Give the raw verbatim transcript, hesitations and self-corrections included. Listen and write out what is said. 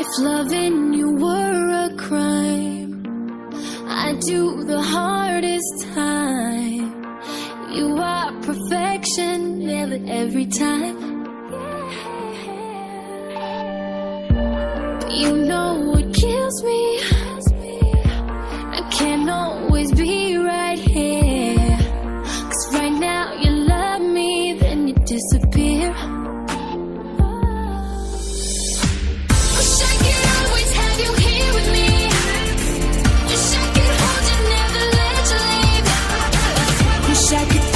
If loving you were a crime, I'd do the hardest time. You are perfection, never every time. But you know what kills me, I can't always be right here. Cause right now you love me, then you disappear. Wish I could always have you here with me. Wish I could hold you, never let you leave. Wish I could